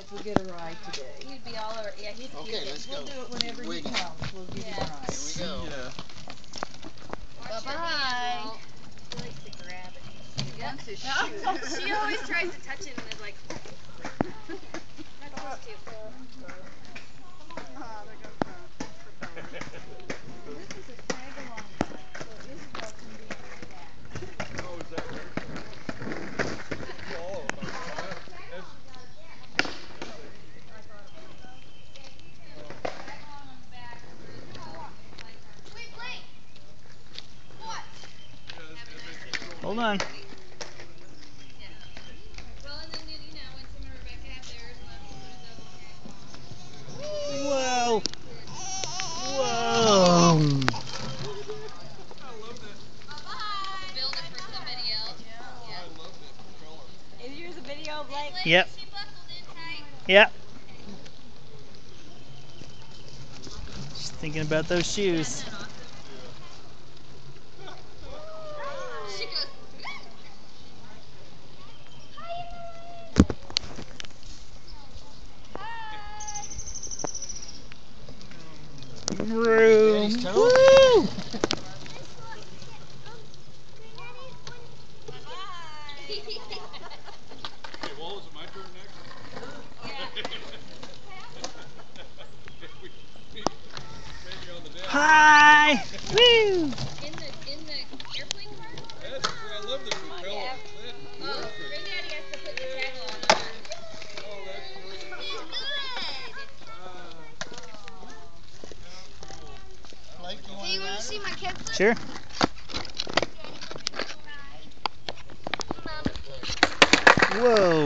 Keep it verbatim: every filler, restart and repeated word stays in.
If we get a ride today. He'd be all over. Yeah, he's Okay, let's go. We'll do it whenever he comes. We'll give Yeah. him a ride. Here we go. Bye bye. He likes to grab it. He wants to No. shoot. She always tries to touch him and is like. Not supposed to. This is a tag-along bike, so Isabel can be on the back. Oh, is that her? Oh, that's... Hold on. Whoa. Whoa. Is yours a video of Blake? Yep. Yep. Just thinking about those shoes. Room. Woo! Hey, Wall, is it my turn next? Hi! Woo! In the in the airplane car? That's where I love the propeller. Yeah. That's Oh, perfect. Granddaddy has to put the tag on. Oh, that's perfect. Blake, you want Hey, you to want to see my kickflip? Sure. Whoa.